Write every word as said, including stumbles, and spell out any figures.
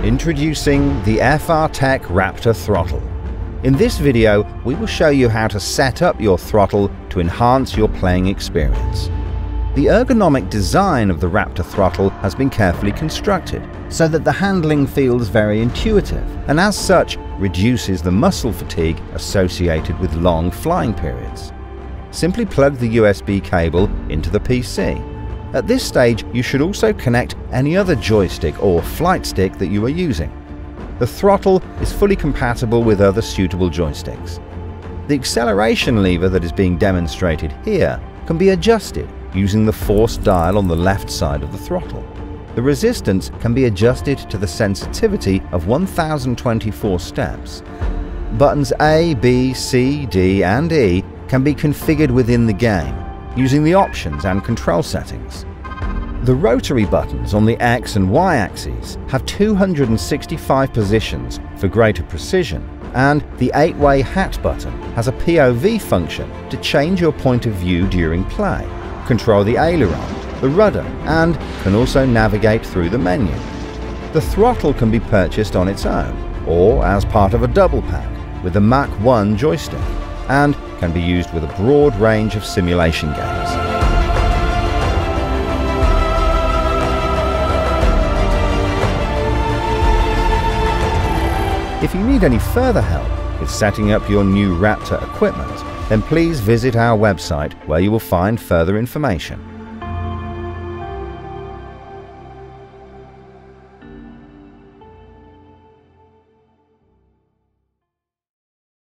Introducing the F R Tech Raptor Throttle. In this video, we will show you how to set up your throttle to enhance your playing experience. The ergonomic design of the Raptor Throttle has been carefully constructed so that the handling feels very intuitive and as such reduces the muscle fatigue associated with long flying periods. Simply plug the U S B cable into the P C. At this stage, you should also connect any other joystick or flight stick that you are using. The throttle is fully compatible with other suitable joysticks. The acceleration lever that is being demonstrated here can be adjusted using the force dial on the left side of the throttle. The resistance can be adjusted to the sensitivity of one thousand twenty-four steps. Buttons A, B, C, D and E can be configured within the game using the options and control settings. The rotary buttons on the X and Y axes have two hundred sixty-five positions for greater precision, and the eight-way hat button has a P O V function to change your point of view during play, control the aileron, the rudder, and can also navigate through the menu. The throttle can be purchased on its own or as part of a double pack with the Mach one joystick, and can be used with a broad range of simulation games. If you need any further help with setting up your new Raptor equipment, then please visit our website where you will find further information.